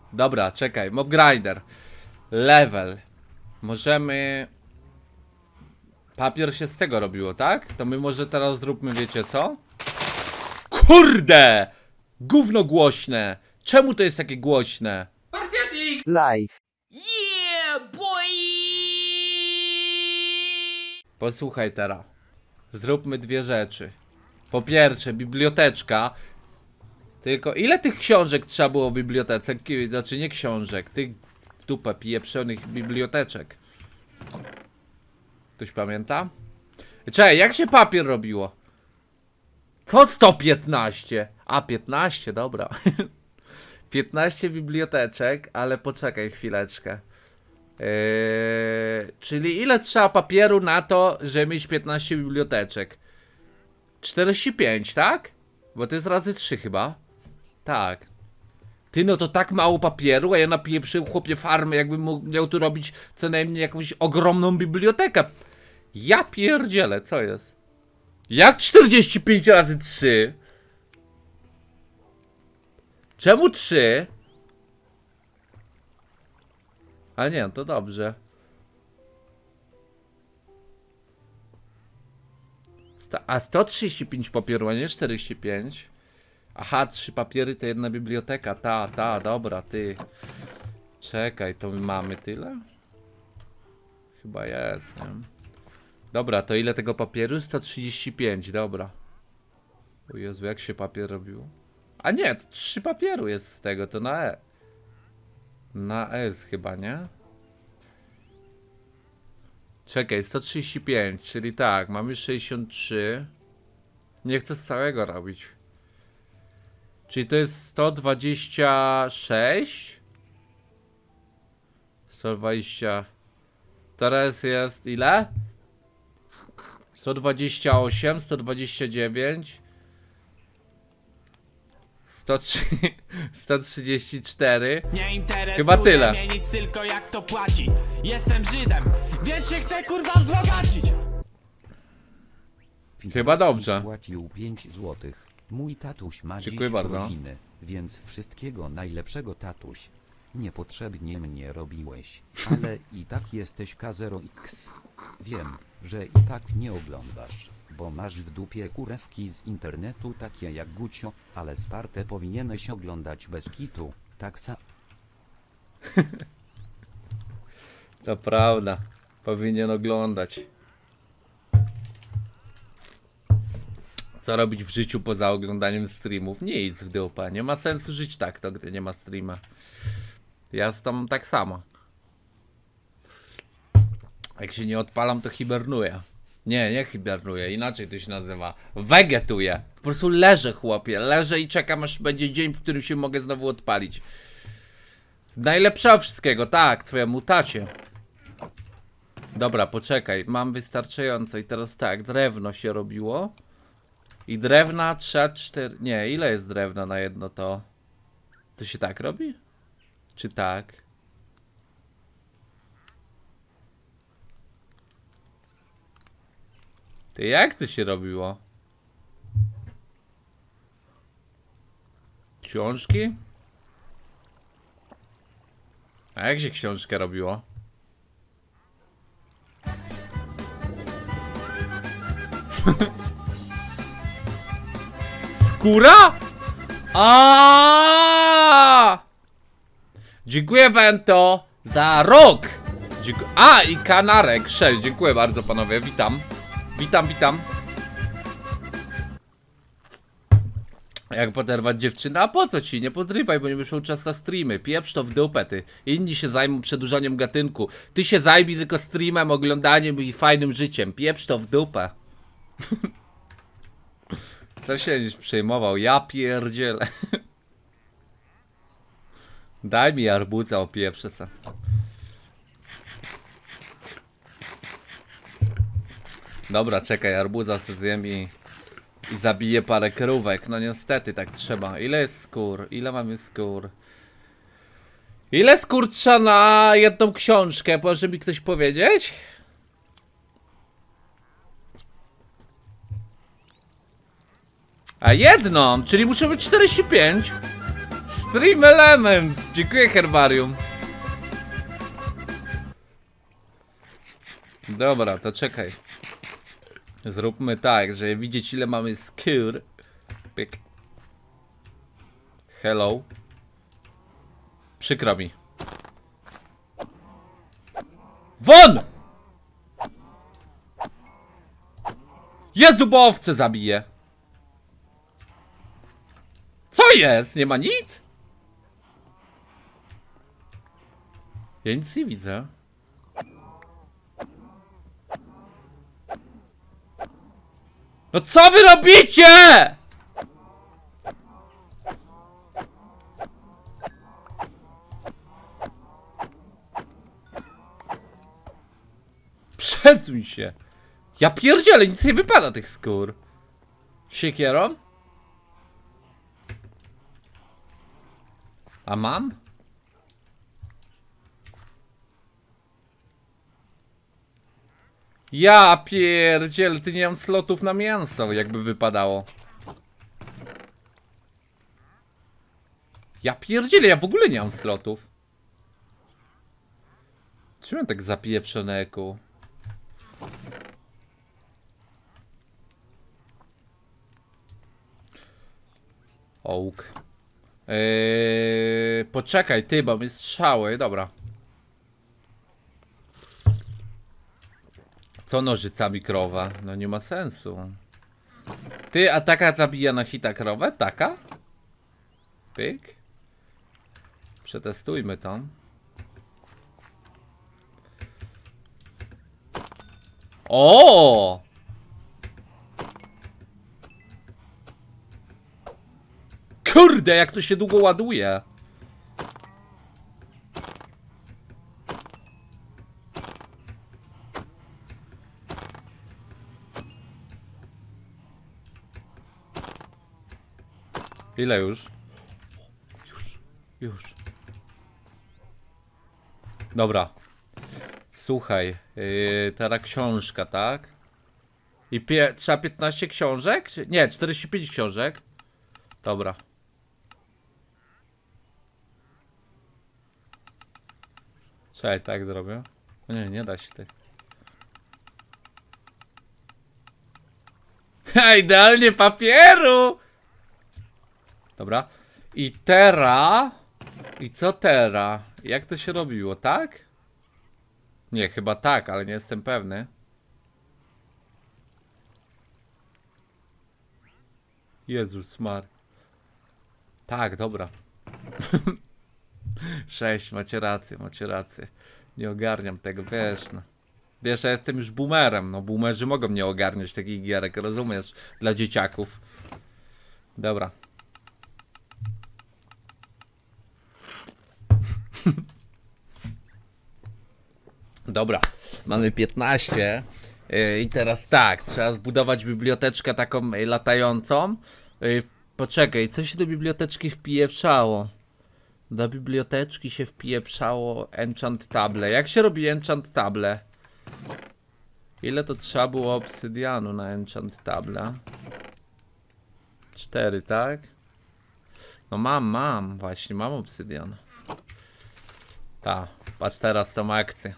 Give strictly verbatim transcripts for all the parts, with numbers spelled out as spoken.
Dobra, czekaj, mob grinder. Level. Możemy... Papier się z tego robiło, tak? To my może teraz zróbmy, wiecie co? Kurde! Gówno głośne! Czemu to jest takie głośne? Live. Yeah, boy! Posłuchaj teraz. Zróbmy dwie rzeczy. Po pierwsze, biblioteczka. Tylko ile tych książek trzeba było w bibliotece? Znaczy nie książek, tych w dupę pieprzonych biblioteczek. Ktoś pamięta? Czekaj, jak się papier robiło? To sto piętnaście. A, piętnaście, dobra. piętnaście biblioteczek, ale poczekaj chwileczkę. Yy, czyli ile trzeba papieru na to, żeby mieć piętnaście biblioteczek? czterdzieści pięć, tak? Bo to jest razy trzy chyba. Tak. Ty, no to tak mało papieru, a ja napieprzył chłopie farmę, jakbym mógł, miał tu robić co najmniej jakąś ogromną bibliotekę. Ja pierdzielę, co jest? Jak czterdzieści pięć razy trzy? Czemu trzy? A nie, to dobrze. A sto trzydzieści pięć papieru, a nie czterdzieści pięć? Aha, trzy papiery to jedna biblioteka. Ta, ta, dobra, ty. Czekaj, to my mamy tyle? Chyba jest, nie? Dobra, to ile tego papieru? sto trzydzieści pięć, dobra. O Jezu, jak się papier robiło? A nie, to trzy papieru jest z tego, to na E. Na S chyba, nie? Czekaj, sto trzydzieści pięć, czyli tak, mamy sześćdziesiąt trzy. Nie chcę z całego robić. Czyli to jest sto dwadzieścia sześć. sto dwadzieścia. Teraz jest ile? sto dwadzieścia osiem, sto dwadzieścia dziewięć. sto trzydzieści cztery. Nie interesuje Chyba tyle. mnie nic, tylko jak to płaci. Jestem Żydem, więc się chcę kurwa wzbogacić. Chyba dobrze. Płacił pięć złotych. Mój tatuś ma Dziękuję dziś bardzo. urodziny, więc wszystkiego najlepszego, tatuś. Niepotrzebnie mnie robiłeś, ale i tak jesteś K zero X. Wiem, że i tak nie oglądasz, bo masz w dupie kurewki z internetu takie jak Gucio, ale Spartę powinieneś oglądać bez kitu, tak sa... To prawda. Powinien oglądać. Co robić w życiu poza oglądaniem streamów? Nic w dupa. Nie ma sensu żyć tak, to gdy nie ma streama. Ja z tą tak samo. Jak się nie odpalam, to hibernuję. Nie, nie hibernuję, inaczej to się nazywa. Wegetuję. Po prostu leżę, chłopie. Leżę i czekam, aż będzie dzień, w którym się mogę znowu odpalić. Najlepszego wszystkiego, tak, twojemu tacie. Dobra, poczekaj, mam wystarczająco i teraz tak, drewno się robiło. I drewna trzy, cztery... Nie, ile jest drewna na jedno to? To się tak robi? Czy tak? Ty, jak to się robiło? Książki? A jak się książkę robiło? Skóra? A! Dziękuję Vento za rok. Dziękuję. A, i kanarek sześć. Dziękuję bardzo panowie. Witam. Witam, witam. Jak poderwać dziewczynę? A po co ci? Nie podrywaj, bo nie wyszło czas na streamy. Pieprz to w dupę, ty. Inni się zajmą przedłużaniem gatunku. Ty się zajmij tylko streamem, oglądaniem i fajnym życiem. Pieprz to w dupę. Co się dziś przejmował? Ja pierdzielę. Daj mi arbuza, opieprzę co. Dobra, czekaj, arbuza sobie zjem i, i zabiję parę krówek. No niestety, tak trzeba. Ile jest skór? Ile mamy skór? Ile skór trzeba na jedną książkę? Może mi ktoś powiedzieć? A jedną, czyli muszę być czterdzieści pięć. Stream Elements! Dziękuję, Herbarium. Dobra, to czekaj. Zróbmy tak, żeby widzieć, ile mamy skór. Pyk. Hello. Przykro mi. Won! Jezu, bo owce zabije. Co jest? Nie ma nic? Ja nic nie widzę. No co wy robicie? Przesuń się. Ja pierdzielę, nic nie wypada tych skór. Siekierą? A mam? Ja pierdzielę, ty nie mam slotów na mięso, jakby wypadało. Ja pierdzielę, ja w ogóle nie mam slotów. Czym ja tak zapieprzone eku? Ołk. Eee, poczekaj, ty, bo mi strzały, dobra. Co nożycami krowa? No nie ma sensu. Ty, a taka zabija na hita krowę? Taka? Pyk. Przetestujmy to. O! Kurde, jak to się długo ładuje. Ile już? Już, już. Dobra. Słuchaj, yy, teraz książka, tak? I pie trzeba piętnaście książek? Nie, czterdzieści pięć książek. Dobra. Czekaj, tak zrobię. Nie, nie da się tak. Ha, idealnie papieru! Dobra. I teraz... I co teraz? Jak to się robiło, tak? Nie, chyba tak, ale nie jestem pewny. Jezus mar. Tak, dobra. Sześć, macie rację, macie rację. Nie ogarniam tego, wiesz, no. Wiesz, ja jestem już boomerem, no boomerzy mogą nie ogarniać takich gierek, rozumiesz? Dla dzieciaków. Dobra. Dobra, mamy piętnaście. Yy, I teraz tak, trzeba zbudować biblioteczkę taką yy, latającą. Yy, poczekaj, co się do biblioteczki wpieprzało? Do biblioteczki się wpieprzało enchant table. Jak się robi enchant table? Ile to trzeba było obsydianu na enchant table? Cztery, tak? No mam, mam, właśnie, mam obsydian. Ta, patrz teraz tą akcję.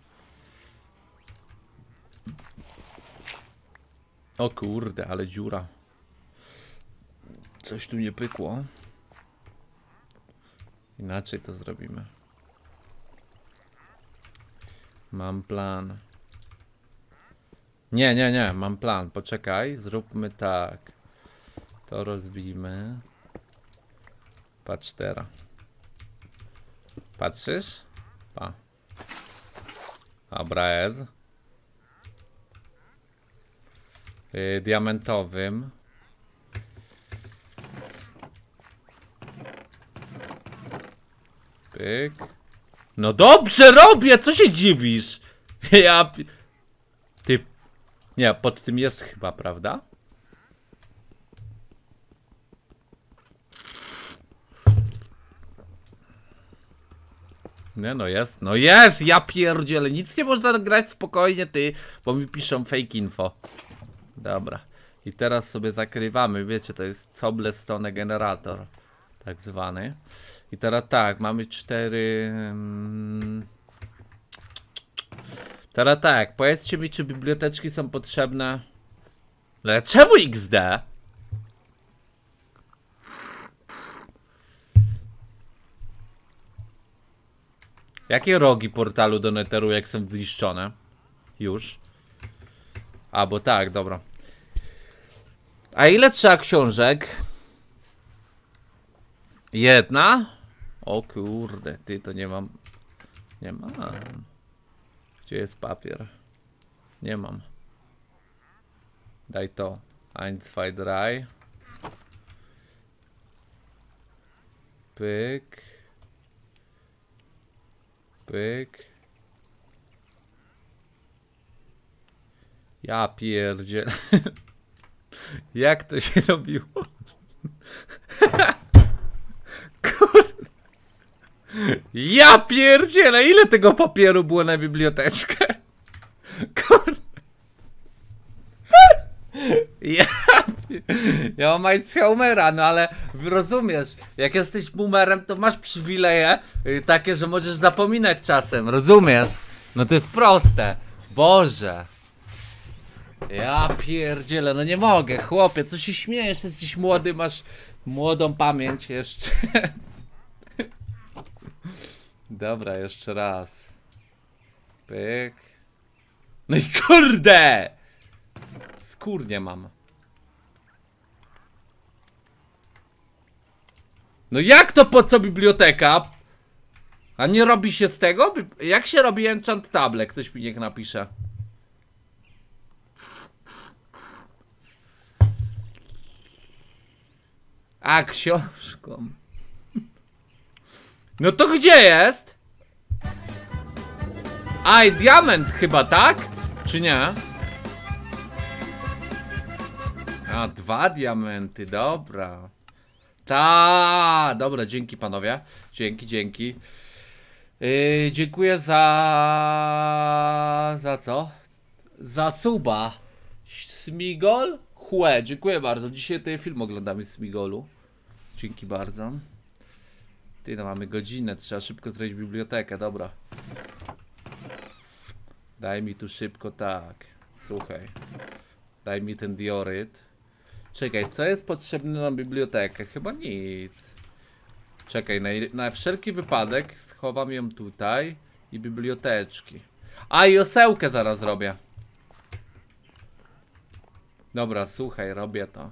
O kurde, ale dziura. Coś tu nie pykło. Inaczej to zrobimy. Mam plan. Nie, nie, nie, mam plan. Poczekaj, zróbmy tak. To rozbijmy. Patrz teraz. Patrzysz? Pa. Dobra, jest. Yy, diamentowym. Pyk. No dobrze robię, co się dziwisz? Ja... Ty... Nie, pod tym jest chyba, prawda? Nie no jest, no jest, ja pierdzielę, nic nie można grać spokojnie ty, bo mi piszą fake info. Dobra, i teraz sobie zakrywamy, wiecie, to jest cobblestone generator. Tak zwany. I teraz tak, mamy cztery... Hmm. Teraz tak, powiedzcie mi, czy biblioteczki są potrzebne. Ale czemu X D? Jakie rogi portalu do Netheru, jak są zniszczone? Już. A, bo tak, dobra. A ile trzeba książek? Jedna? O kurde, ty, to nie mam. Nie mam. Gdzie jest papier? Nie mam. Daj to. eins, zwei, drei. Pyk. Pyk. Ja pierdzielę. Jak to się robiło? Kurde. Ja pierdzielę. Ile tego papieru było na biblioteczkę? Kurde. Ja, ja mam Alzheimera, no ale rozumiesz, jak jesteś boomerem, to masz przywileje y, takie, że możesz zapominać czasem, rozumiesz? No to jest proste. Boże. Ja pierdzielę, no nie mogę, chłopie, co się śmiejesz, jesteś młody, masz młodą pamięć jeszcze. Dobra, jeszcze raz. Pyk. No i kurde! Skórnie mam. No jak to, po co biblioteka? A nie robi się z tego? Jak się robi enchant table? Ktoś mi niech napisze. A, książką. No to gdzie jest? A, i diament chyba, tak? Czy nie? A, dwa diamenty, dobra. Ta, dobra, dzięki panowie. Dzięki, dzięki. Yy, dziękuję za... Za co? Za suba. Smigol? Chłe, dziękuję bardzo. Dzisiaj ten film oglądamy Smigolu. Dzięki bardzo. Ty, no mamy godzinę, trzeba szybko zrobić bibliotekę, dobra. Daj mi tu szybko, tak. Słuchaj. Daj mi ten dioryt. Czekaj, co jest potrzebne na bibliotekę? Chyba nic. Czekaj, na, na wszelki wypadek schowam ją tutaj. I biblioteczki. A, i osełkę zaraz robię. Dobra, słuchaj, robię to.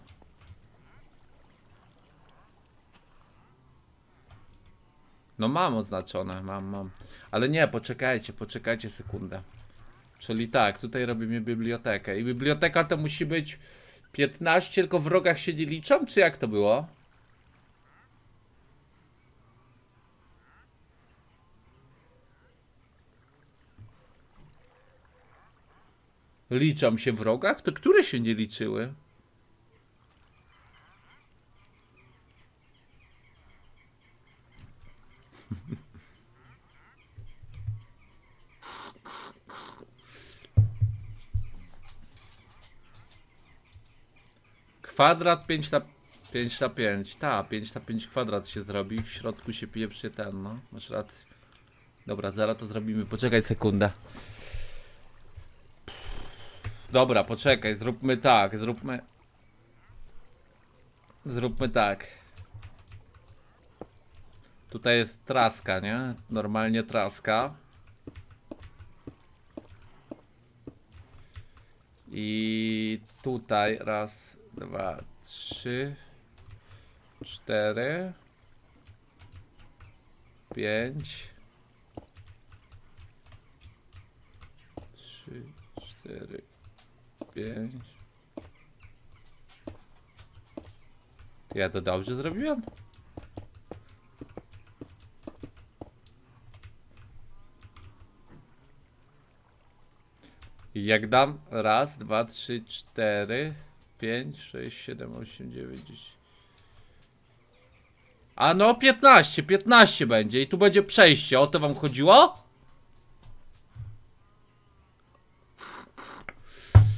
No mam oznaczone, mam, mam. Ale nie, poczekajcie, poczekajcie sekundę. Czyli tak, tutaj robimy bibliotekę. I biblioteka to musi być piętnaście, tylko w rogach się nie liczą? Czy jak to było? Liczą się w rogach? To które się nie liczyły? Kwadrat pięć na pięć na pięć. Ta, pięć na pięć kwadrat się zrobi. W środku się pieprzy ten, no. Masz rację. Dobra, zaraz to zrobimy. Poczekaj sekundę. Dobra, poczekaj. Zróbmy tak. Zróbmy... Zróbmy tak. Tutaj jest traska, nie? Normalnie traska. I tutaj raz, dwa, trzy, cztery, pięć, trzy, cztery, pięć. Ja to dobrze zrobiłem? I jak dam raz, dwa, trzy, cztery, pięć, sześć, siedem, osiem, dziewięć, dziesięć. A no piętnaście, piętnaście będzie i tu będzie przejście, o to wam chodziło?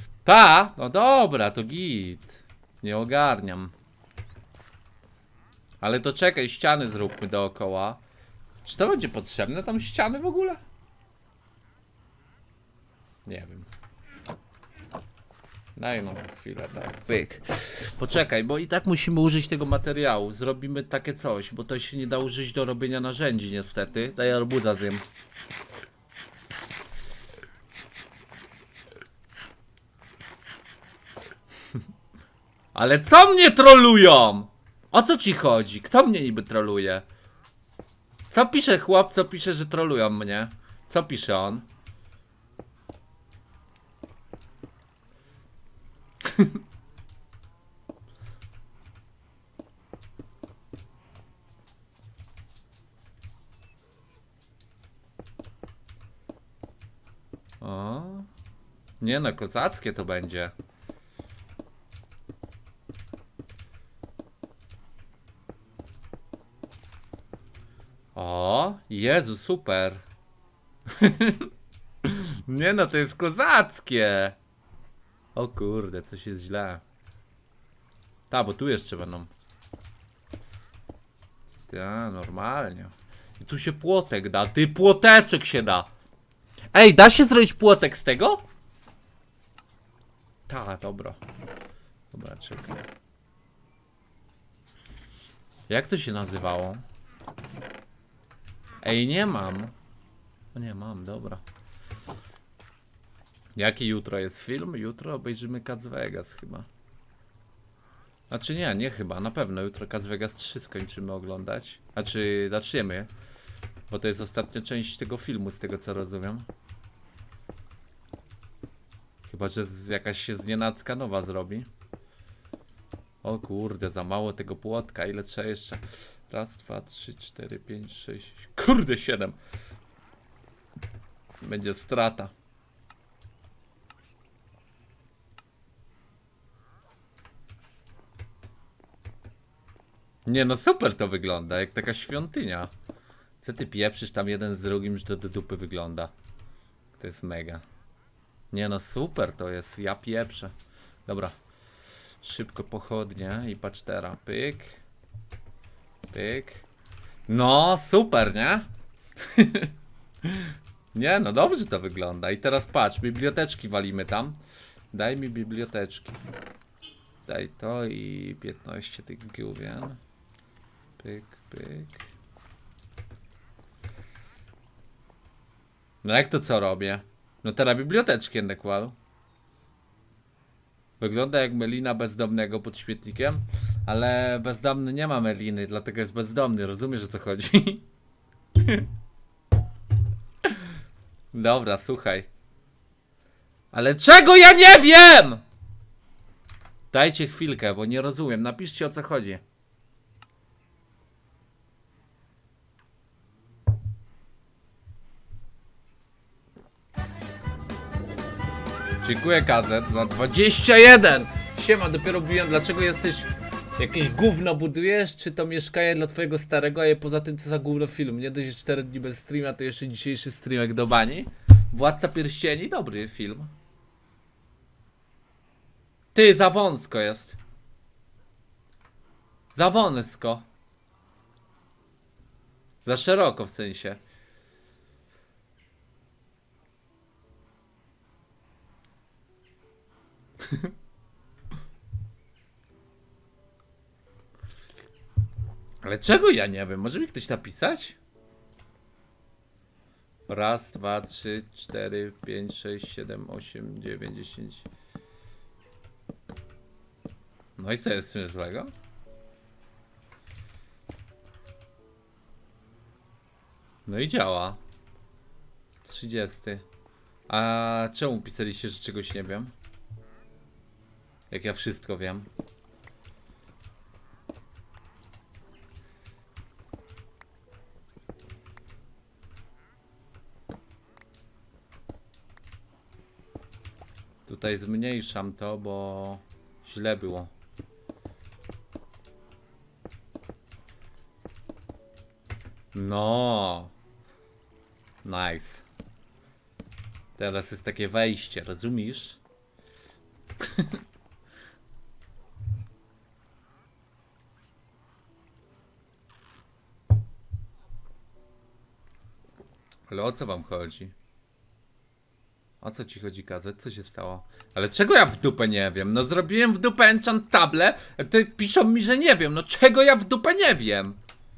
Ta? No dobra, to git. Nie ogarniam. Ale to czekaj, ściany zróbmy dookoła. Czy to będzie potrzebne tam ściany w ogóle? Nie wiem. Daj no chwilę, tak. Pyk. Poczekaj, bo i tak musimy użyć tego materiału. Zrobimy takie coś, bo to się nie da użyć do robienia narzędzi niestety. Daj arbuza zjem. Ale co mnie trolują? O co ci chodzi? Kto mnie niby troluje? Co pisze chłop, co pisze, że trolują mnie? Co pisze on? O. Nie no, kozackie to będzie. O, Jezu, super. Nie no, to jest kozackie. O kurde, coś jest źle. Ta, bo tu jeszcze będą. Ta, normalnie. I tu się płotek da. Ty, płoteczek się da. Ej, da się zrobić płotek z tego? Ta, dobra. Dobra, czekaj. Jak to się nazywało? Ej, nie mam. O nie, mam, dobra. Jaki jutro jest film? Jutro obejrzymy Cats Vegas chyba. Znaczy nie, nie chyba, na pewno jutro Cats Vegas trzy skończymy oglądać. Znaczy zaczniemy. Bo to jest ostatnia część tego filmu, z tego co rozumiem. Chyba, że z, jakaś się znienacka nowa zrobi. O kurde, za mało tego płotka. Ile trzeba jeszcze? Raz, dwa, trzy, cztery, pięć, sześć. Kurde, siedem. Będzie strata. Nie no, super to wygląda, jak taka świątynia. Co ty pieprzysz tam jeden z drugim, że to do dupy wygląda. To jest mega. Nie no, super to jest, ja pieprzę. Dobra. Szybko pochodnie i pacztera. Pyk. Pyk. No, super, nie? Nie no, dobrze to wygląda. I teraz patrz, biblioteczki walimy tam. Daj mi biblioteczki. Daj to i piętnaście tych główien. Pyk, pyk. No jak to co robię? No teraz biblioteczki będę kładł. Wygląda jak melina bezdomnego pod świetnikiem. Ale bezdomny nie ma meliny, dlatego jest bezdomny. Rozumiesz, o co chodzi? Dobra, słuchaj. Ale czego ja nie wiem? Dajcie chwilkę, bo nie rozumiem. Napiszcie, o co chodzi. Dziękuję, Kazet, za dwadzieścia jeden. Siema, dopiero mówiłem, dlaczego jesteś... Jakieś gówno budujesz, czy to mieszkanie dla twojego starego, a je poza tym co za gówno film. Nie dość, że cztery dni bez streama, to jeszcze dzisiejszy streamek do bani. Władca Pierścieni, dobry film. Ty, za wąsko jest. Za wąsko. Za szeroko w sensie. Ale czego ja nie wiem? Może mi ktoś napisać? Raz, dwa, trzy, cztery, pięć, sześć, siedem, osiem, dziewięć, dziesięć. No i co jest w tym złego? No i działa. trzydziesty. A czemu pisaliście, że czegoś nie wiem? Jak ja wszystko wiem. Tutaj zmniejszam to, bo źle było. No. Nice. Teraz jest takie wejście, rozumiesz? Ale o co wam chodzi? O co ci chodzi, Kazet? Co się stało? Ale czego ja w dupę nie wiem? No zrobiłem w dupę enchant table, a ty piszą mi, że nie wiem. No czego ja w dupę nie wiem?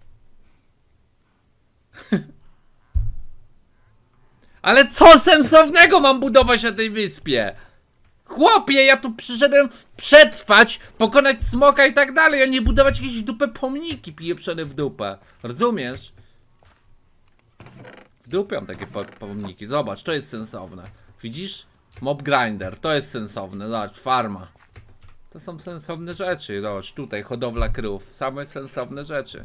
Ale co sensownego mam budować na tej wyspie? Chłopie, ja tu przyszedłem przetrwać, pokonać smoka i tak dalej, a nie budować jakieś dupę pomniki pieprzone w dupę. Rozumiesz? W dupie mam takie po pomniki. Zobacz, to jest sensowne. Widzisz? Mob grinder, to jest sensowne. Zobacz, farma. To są sensowne rzeczy. Zobacz, tutaj hodowla krów. Same sensowne rzeczy.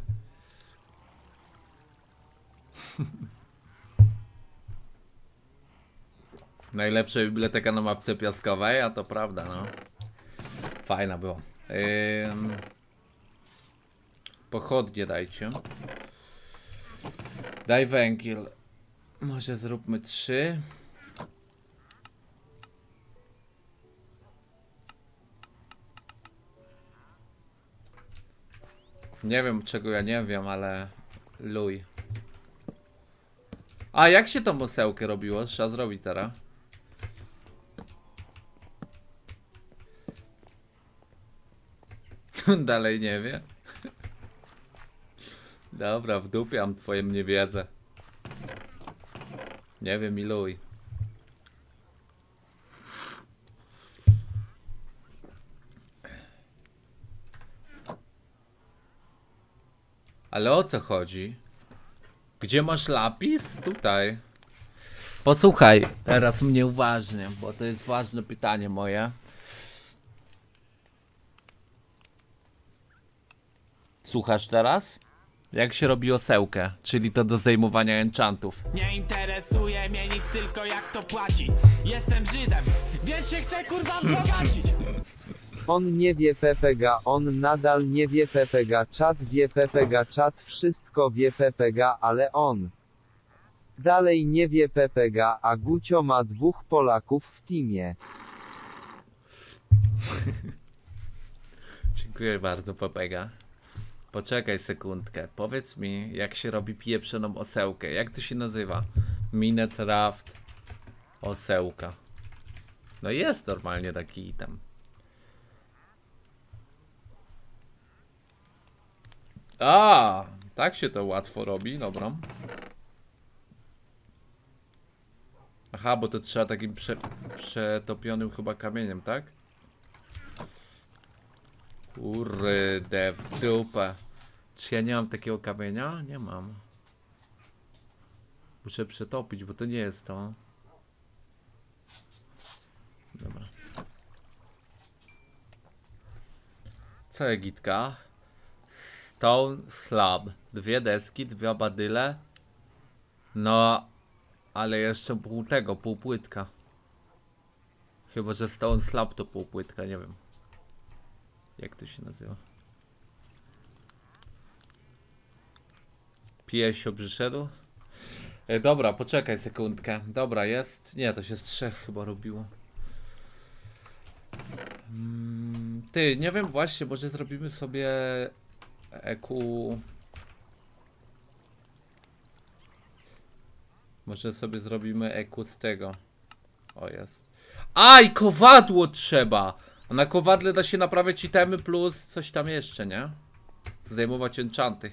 Najlepsza biblioteka na mapce piaskowej, a to prawda, no. Fajna było. Ym... Pochodnie dajcie. Daj węgiel. Może zróbmy trzy. Nie wiem czego ja nie wiem, ale luj. A jak się tą osełkę robiło? Trzeba zrobić teraz. Dalej nie wie. Dobra, wdupiam twoje niewiedzę. Nie wiem, iluj. Ale o co chodzi? Gdzie masz lapis? Tutaj. Posłuchaj teraz mnie uważnie, bo to jest ważne pytanie moje. Słuchasz teraz? Jak się robi osełkę, czyli to do zdejmowania enchantów. Nie interesuje mnie nic, tylko jak to płaci. Jestem Żydem, więc się chcę kurwa wzbogacić. On nie wie Pepega, on nadal nie wie Pepega, czat wie Pepega, czat wszystko wie Pepega, ale on dalej nie wie Pepega, a Gucio ma dwóch Polaków w teamie. Dziękuję bardzo, Pepega. Poczekaj sekundkę, powiedz mi jak się robi pieprzoną osełkę, jak to się nazywa? Minecraft osełka. No jest normalnie taki item. A, tak się to łatwo robi, dobra. Aha, bo to trzeba takim prze, przetopionym chyba kamieniem, tak? Kurde, w dupę. Czy ja nie mam takiego kamienia? Nie mam. Muszę przetopić, bo to nie jest to. Dobra. Co Egitka? Stone slab. Dwie deski, dwie badyle. No, ale jeszcze pół tego, pół płytka. Chyba, że stone slab to pół płytka, nie wiem. Jak to się nazywa? Piesio przyszedł? E, dobra, poczekaj sekundkę. Dobra, jest. Nie, to się z trzech chyba robiło. Hmm, ty, nie wiem właśnie, może zrobimy sobie E Q. Może sobie zrobimy E Q z tego. O, jest. Aj, kowadło trzeba! A na kowadle da się naprawiać itemy plus coś tam jeszcze, nie? Zdejmować enchanty.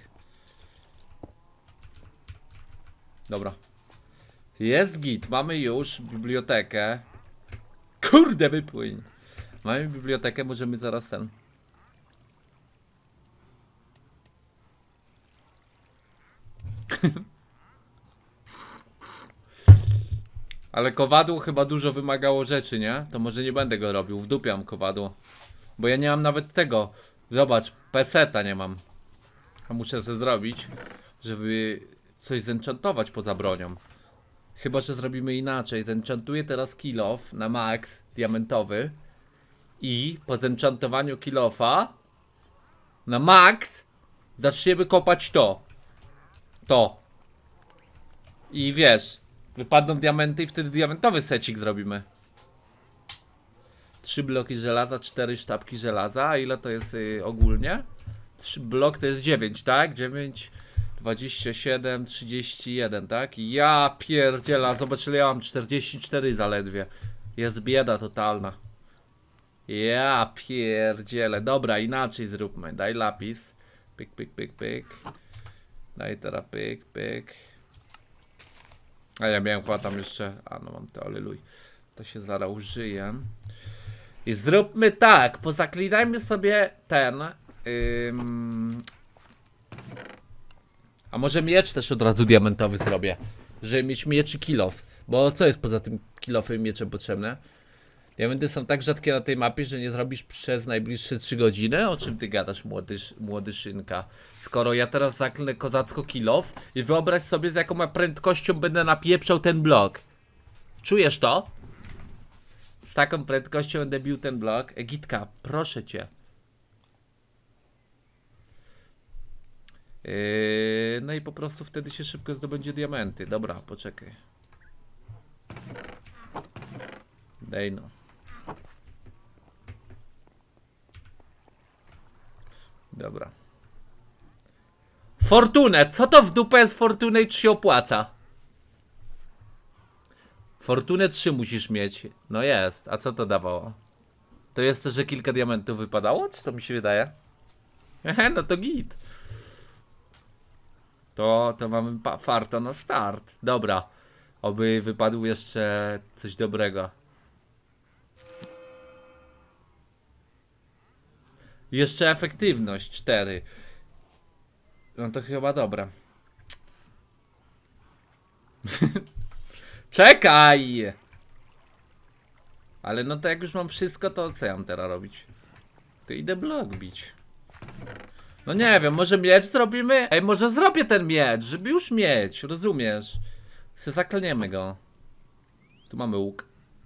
Dobra. Jest git, mamy już bibliotekę. Kurde, wypłyń. Mamy bibliotekę, możemy zaraz ten. Ale kowadło chyba dużo wymagało rzeczy, nie? To może nie będę go robił, wdupiam kowadło. Bo ja nie mam nawet tego. Zobacz, peseta nie mam. A muszę sobie zrobić, żeby coś zenchantować poza bronią. Chyba, że zrobimy inaczej. Zenchantuję teraz kill off na max diamentowy. I po zenchantowaniu kill offa na max zaczniemy kopać to. To. I wiesz, wypadną diamenty i wtedy diamentowy secik zrobimy. Trzy bloki żelaza, cztery sztabki żelaza. A ile to jest yy, ogólnie? Trzy blok to jest dziewięć, tak? dziewięć dwadzieścia siedem, trzydzieści jeden, tak? Ja pierdziela, zobacz ile ja mam, czterdzieści cztery zaledwie. Jest bieda totalna. Ja pierdzielę. Dobra, inaczej zróbmy. Daj lapis. Pyk, pyk, pyk, pyk. Daj teraz pyk, pyk. A ja miałem chyba tam jeszcze... A no mam to, aleluj. To się zaraz użyję. I zróbmy tak. Pozaklinajmy sobie ten... Ym... A może miecz też od razu diamentowy zrobię. Żeby mieć miecz i kilof. Bo co jest poza tym kilofem i mieczem potrzebne? Diamenty są tak rzadkie na tej mapie, że nie zrobisz przez najbliższe trzy godziny? O czym ty gadasz, młody, młody szynka? Skoro ja teraz zaklnę kozacko kilof i wyobraź sobie, z jaką ja prędkością będę napieprzał ten blok. Czujesz to? Z taką prędkością będę bił ten blok. Egitka, proszę cię. Yy, no i po prostu wtedy się szybko zdobędzie diamenty. Dobra, poczekaj. Dej no. Dobra. Fortunę. Co to w dupę jest fortunę i czy się opłaca? Fortunę trzy musisz mieć. No jest. A co to dawało? To jest to, że kilka diamentów wypadało? Czy to mi się wydaje? Ehe, no to git. To, to mamy farta na start. Dobra. Oby wypadł jeszcze coś dobrego. Jeszcze efektywność cztery. No to chyba dobra. Czekaj! Ale no to jak już mam wszystko, to co ja mam teraz robić? To idę blok bić. No nie wiem, może miecz zrobimy? Ej, może zrobię ten miecz, żeby już mieć, rozumiesz? Se zaklniemy go. Tu mamy łuk.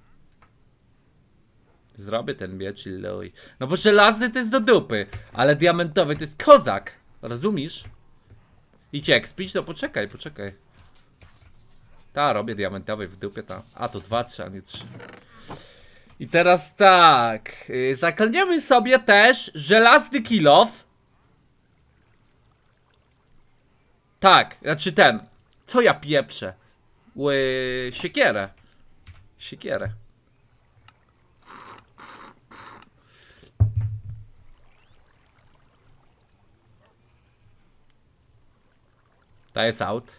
Zrobię ten miecz i loj. No bo żelazny to jest do dupy, ale diamentowy to jest kozak. Rozumiesz? Idźcie ekspić? No poczekaj, poczekaj. Ta, robię diamentowy w dupie, ta. A to dwa, trzy, a nie trzy. I teraz tak. Yy, zaklniemy sobie też żelazny kilof. Tak, znaczy ten. Co ja pieprzę? Ły, siekierę. Siekierę. Ta jest out.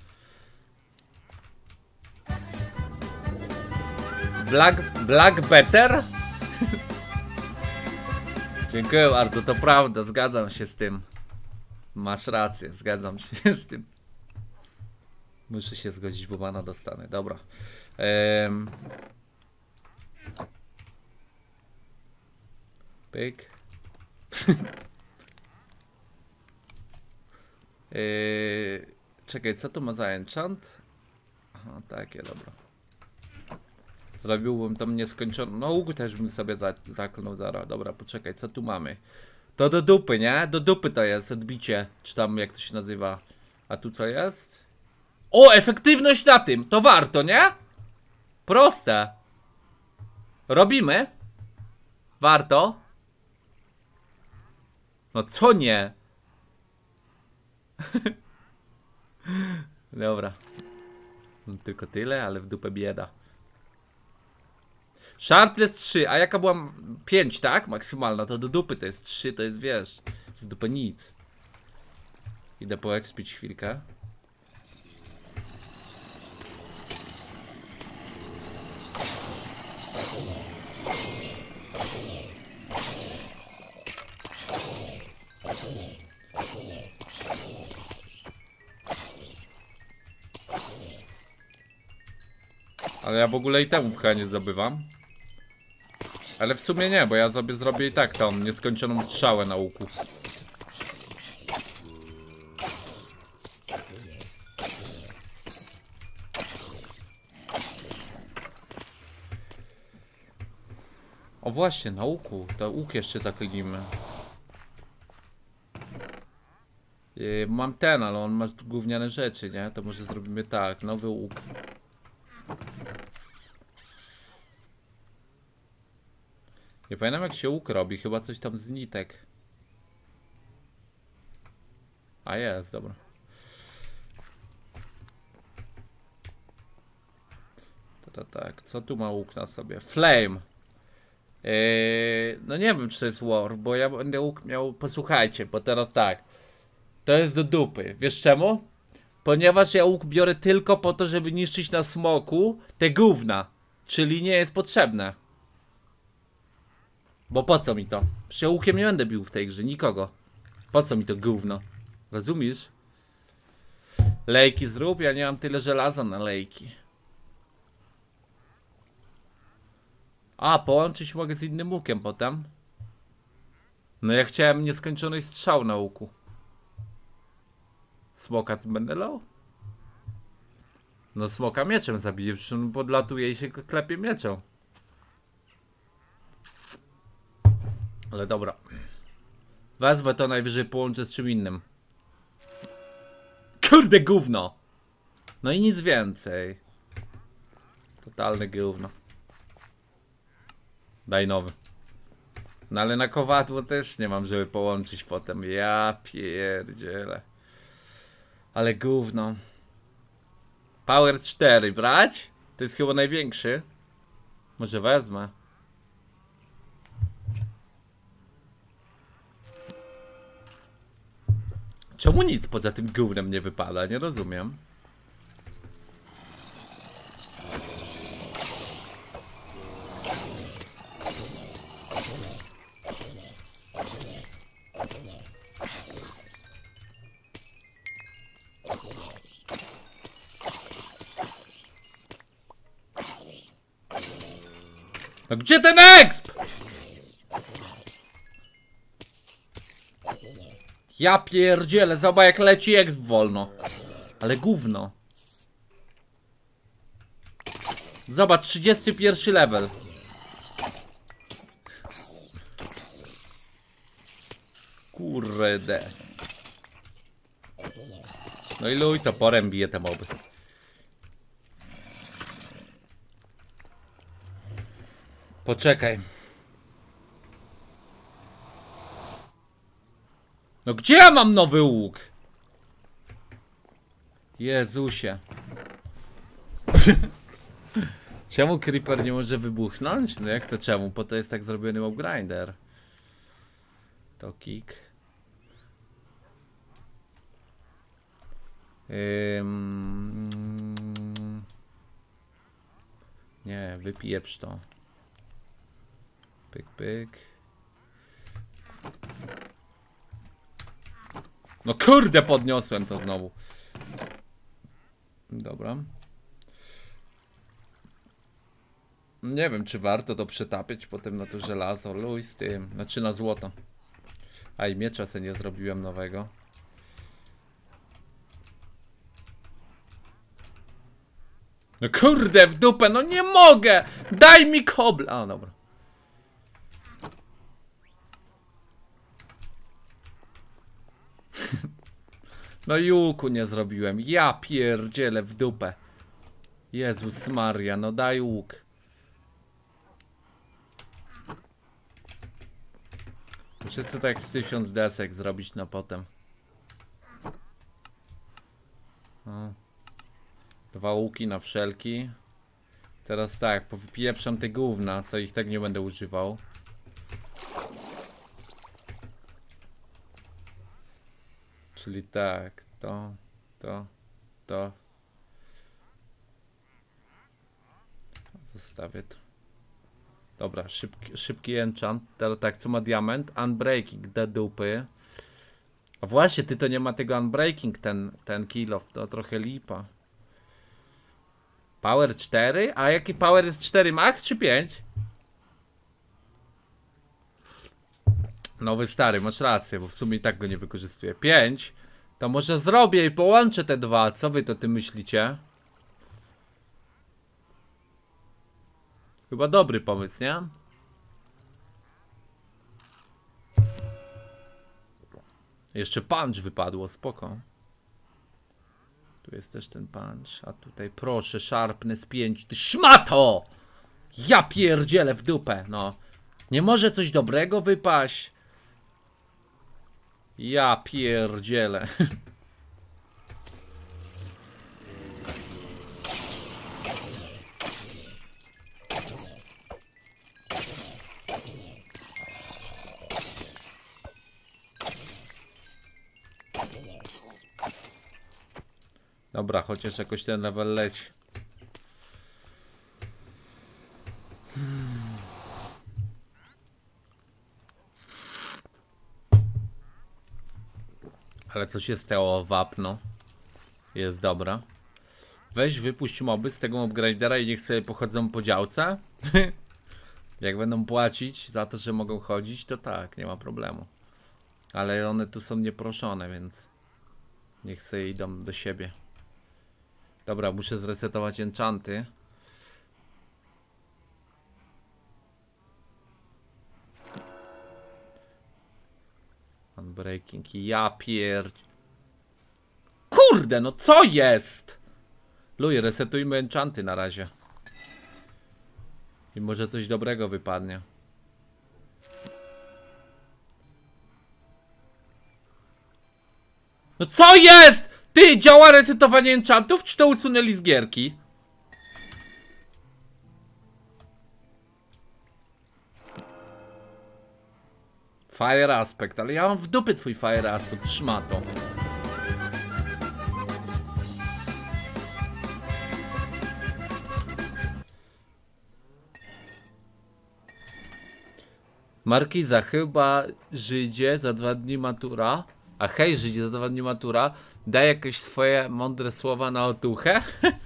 Black, Black Better? Dziękuję bardzo, to prawda, zgadzam się z tym. Masz rację, zgadzam się z tym. Muszę się zgodzić, bo mana dostanę, dobra. Um. Pyk. Yy, czekaj, co to ma za enchant? Aha, takie, dobra. Zrobiłbym tam nieskończoną. No, łuk też bym sobie za, zaklnął zaraz. Dobra, poczekaj, co tu mamy? To do dupy, nie? Do dupy to jest odbicie. Czy tam jak to się nazywa? A tu co jest? O, efektywność na tym! To warto, nie? Proste. Robimy? Warto? No co nie? Dobra. No, tylko tyle, ale w dupę bieda. Sharpness trzy, a jaka była pięć, tak? Maksymalna, to do dupy to jest trzy, to jest wiesz. Jest w dupę nic. Idę poekspić chwilkę. Ale ja w ogóle i temu w chyba nie zdobywam. Ale w sumie nie, bo ja sobie zrobię i tak tą nieskończoną strzałę na łuku. O właśnie, na łuku. To łuk jeszcze zaklnimy. Yy, mam ten, ale on ma gówniane rzeczy, nie? To może zrobimy tak, nowy łuk. Nie pamiętam jak się łuk robi, chyba coś tam z nitek. A jest, dobra. Dobra, tak. Co tu ma łuk na sobie? Flame. Yy, no nie wiem, czy to jest war, bo ja będę łuk miał... Posłuchajcie, bo teraz tak. To jest do dupy. Wiesz czemu? Ponieważ ja łuk biorę tylko po to, żeby niszczyć na smoku te gówna. Czyli nie jest potrzebne. Bo po co mi to? Przecież ja łukiem nie będę bił w tej grze, nikogo. Po co mi to gówno? Rozumiesz? Lejki zrób, ja nie mam tyle żelaza na lejki. A, połączyć mogę z innym łukiem potem. No ja chciałem nieskończoność strzał na łuku. Smoka tym będę lał? No smoka mieczem zabiję, przecież on podlatuje i się klepie mieczem. Ale dobra. Wezmę to, najwyżej połączę z czym innym. Kurde gówno! No i nic więcej. Totalne gówno. Daj nowy. No ale na kowadło też nie mam, żeby połączyć potem. Ja pierdzielę. Ale gówno. Power cztery brać? To jest chyba największy. Może wezmę. Czemu nic poza tym gównem nie wypada? Nie rozumiem. No gdzie ten exp? Ja pierdzielę, zobacz jak leci exp wolno. Ale gówno. Zobacz, trzydziesty pierwszy level. Kurde. No i luj, toporem bije te moby. Poczekaj. No gdzie ja mam nowy łuk? Jezusie. Czemu creeper nie może wybuchnąć? No jak to czemu? Po to jest tak zrobiony mob grinder. To kick. Ym... Nie, wypieprz to. Pyk, pyk. No kurde, podniosłem to znowu. Dobra. Nie wiem, czy warto to przetapiać potem na to żelazo. Luj z tym. Znaczy na złoto. A i miecza sobie nie zrobiłem nowego. No kurde, w dupę, no nie mogę! Daj mi kobla! A, dobra. No i łuku nie zrobiłem. Ja pierdzielę w dupę. Jezus Maria, no daj łuk. Muszę sobie tak z tysiąc desek zrobić na potem. O. Dwa łuki na wszelki. Teraz tak, powypieprzam te gówna, co ich tak nie będę używał. Czyli tak, to, to, to. Zostawię to. Dobra, szybki, szybki enchant. Teraz tak, co ma diament? Unbreaking, do dupy. A właśnie, ty to nie ma tego unbreaking, ten, ten kill off, to trochę lipa. Power cztery? A jaki power jest cztery max czy pięć? Nowy stary, masz rację, bo w sumie i tak go nie wykorzystuję. pięć? To może zrobię i połączę te dwa. Co wy to ty myślicie? Chyba dobry pomysł, nie? Jeszcze punch wypadło, spoko. Tu jest też ten punch. A tutaj proszę, sharpness pięć. Ty szmato! Ja pierdzielę w dupę, no. Nie może coś dobrego wypaść? Ja pierdzielę. Dobra, chociaż jakoś ten level leci. Hmm. Ale co się stało? Wapno. Jest dobra. Weź wypuść moby z tego upgradera i niech sobie pochodzą po działce. Jak będą płacić za to, że mogą chodzić, to tak, nie ma problemu. Ale one tu są nieproszone, więc niech sobie idą do siebie. Dobra, muszę zresetować enchanty. Unbreaking, ja pierd... Kurde, no co jest? Luj, resetujmy enchanty na razie. I może coś dobrego wypadnie. No co jest? Ty, działa resetowanie enchantów, czy to usunęli z gierki? Fire aspect, ale ja mam w dupie twój fire aspect, szmato. Markiza, chyba Żydzie za dwa dni matura. A hej Żydzie, za dwa dni matura. Daj jakieś swoje mądre słowa na otuchę.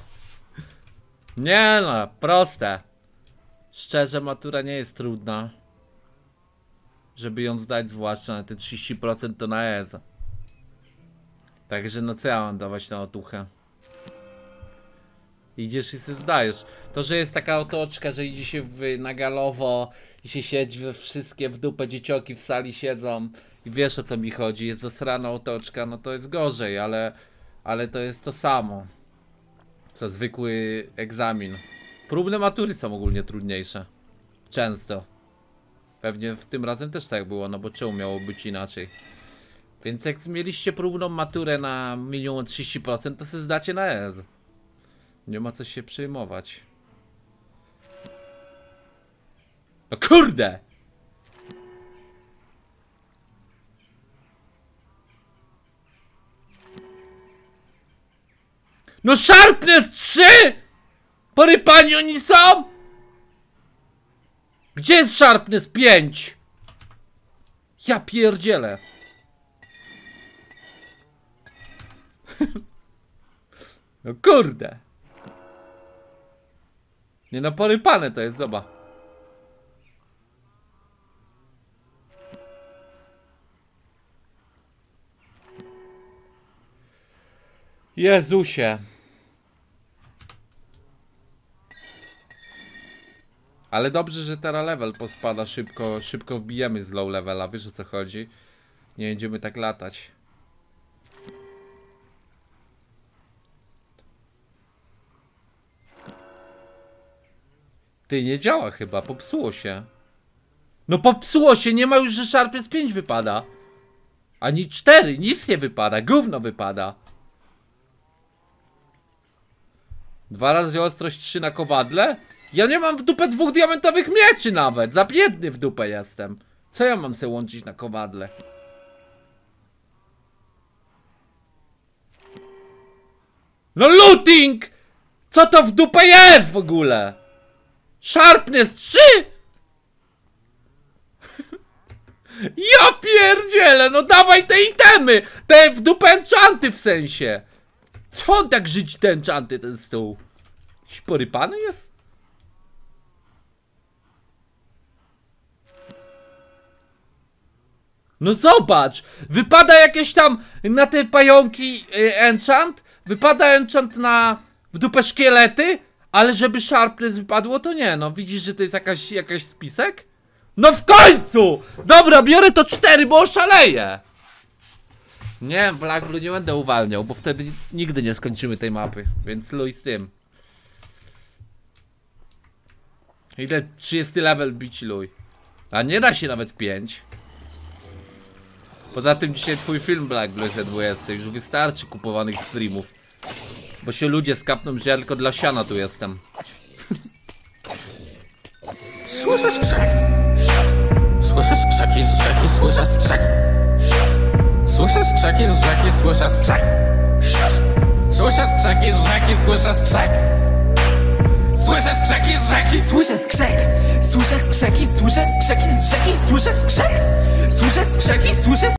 Nie no, proste. Szczerze, matura nie jest trudna. Żeby ją zdać, zwłaszcza na te trzydzieści procent to na E Z. Także no co ja mam dawać na otuchę? Idziesz i sobie zdajesz. To, że jest taka otoczka, że idzie się w, na galowo i się siedzi we wszystkie w dupę, dziecioki w sali siedzą i wiesz o co mi chodzi, jest zasrana otoczka, no to jest gorzej, ale, ale to jest to samo co zwykły egzamin. Próbne matury są ogólnie trudniejsze. Często. Pewnie w tym razem też tak było, no bo czemu miało być inaczej? Więc jak mieliście próbną maturę na minimum trzydzieści procent, to sobie zdacie na E Z. Nie ma co się przejmować. No kurde! No Sharpness trzy! Porypani oni są? Gdzie jest Sharpness pięć? Ja pierdzielę. No kurde. Nie no, porypane to jest, zobacz. Jezusie. Ale dobrze, że teraz level pospada szybko, szybko wbijemy z low levela, wiesz o co chodzi? Nie będziemy tak latać. Ty, nie działa chyba, popsuło się. No popsuło się, nie ma już, że Sharpness pięć wypada. Ani cztery, nic nie wypada, gówno wypada. Dwa razy ostrość trzy na kowadle? Ja nie mam w dupę dwóch diamentowych mieczy nawet, za biedny w dupę jestem. Co ja mam sobie łączyć na kowadle? No looting! Co to w dupę jest w ogóle? Sharpness trzy! Ja pierdzielę, no dawaj te itemy! Te w dupę enchanty w sensie! Co on tak żyć te enchanty, ten stół? Jakiś porypany jest? No zobacz! Wypada jakieś tam na te pająki y, enchant, wypada enchant na w dupę szkielety, ale żeby Sharpness wypadło to nie, no widzisz, że to jest jakaś, jakaś spisek? No w końcu! Dobra, biorę to cztery, bo oszaleję! Nie, Black Blue nie będę uwalniał, bo wtedy nigdy nie skończymy tej mapy, więc luj z tym. Ile trzydziesty level bici luj. A nie da się nawet pięć. Poza tym dzisiaj twój film Black Blue Z dwadzieścia, już wystarczy kupowanych streamów. Bo się ludzie skapną, że ja tylko dla siana tu jestem. Słyszę skrzek. Słyszę skrzeki z rzeki, słyszę skrzek. Słyszę skrzeki z rzeki, słyszę skrzek. Słyszę Słyszę skrzeki z rzeki, słyszę skrzek. Słyszę skrzeki z rzeki, słyszę skrzek. Słyszę skrzeki, słyszę skrzeki z rzeki, słyszę skrzek. Słyszę skrzeki, słyszę